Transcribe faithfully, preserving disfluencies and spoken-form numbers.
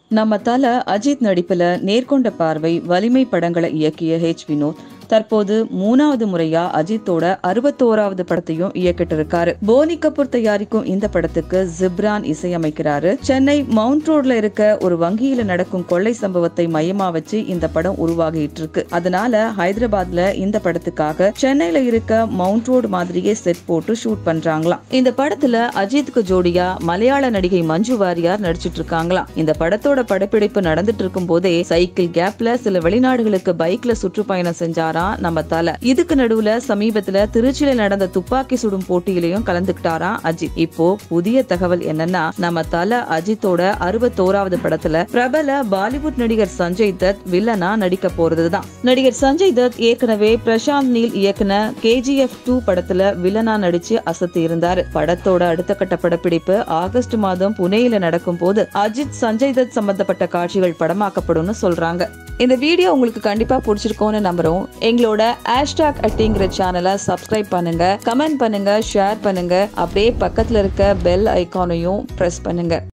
நம்ம தல அஜித் நடிப்புல நேர்கொண்ட பார்வை வலிமை படங்களை இயக்கிய ஹெச் வினோத் தற்போது மூணாவது முறையா அஜித்தோட அறுபத்தோராவது படத்தையும் இயக்கிட்டு இருக்காரு. போனி கபூர் தயாரிக்கும் இந்த படத்துக்கு ஜிப்ரான் இசையமைக்கிறாரு. சென்னை மவுண்ட் ரோட்ல இருக்க ஒரு வங்கியில நடக்கும் கொள்ளை சம்பவத்தை மையமா வச்சு இந்த படம் உருவாகிட்டு இருக்கு. அதனால ஹைதராபாத்ல இந்த படத்துக்காக சென்னையில இருக்க மவுண்ட் ரோடு மாதிரியே செட் போட்டு ஷூட் பண்றாங்களாம். இந்த படத்துல அஜித்துக்கு ஜோடியா மலையாள நடிகை மஞ்சு வாரியார் நடிச்சிட்டு இருக்காங்களாம். இந்த படத்தோட படப்பிடிப்பு நடந்துட்டு இருக்கும் போதே சைக்கிள் கேப்ல சில வெளிநாடுகளுக்கு பைக்ல சுற்றுப்பயணம் செஞ்சாரா நம்ம தல. இதுக்கு நடுவுல சமீபத்துல திருச்சியில நடந்த துப்பாக்கி சுடும் போட்டியிலையும் கலந்துக்கிட்டாரா அஜித். இப்போ புதிய தகவல் என்னன்னா, நம்ம தல அஜித்தோட அறுபத்தோராவது படத்துல பிரபல பாலிவுட் நடிகர் சஞ்சய் தத் வில்லனா நடிக்க போறதுதான். நடிகர் சஞ்சய் தத் ஏற்கனவே பிரசாந்த் நீல் இயக்குன கே ஜி எஃப் டூ படத்துல வில்லனா நடிச்சு அசத்தி இருந்தாரு. படத்தோட அடுத்த கட்ட படப்பிடிப்பு ஆகஸ்ட் மாதம் புனேல நடக்கும் போது அஜித் சஞ்சய் தத் சம்பந்தப்பட்ட காட்சிகள் படமாக்கப்படும் சொல்றாங்க. இந்த வீடியோ உங்களுக்கு கண்டிப்பா பிடிச்சிருக்கும்னு நம்புறோம். எங்களோட ஹேஷ்டாக் அட்டிங்கிற சேனலை சப்ஸ்கிரைப் பண்ணுங்க, கமெண்ட் பண்ணுங்க, ஷேர் பண்ணுங்க. அப்படியே பக்கத்துல இருக்க பெல் ஐகானையும் பிரஸ் பண்ணுங்க.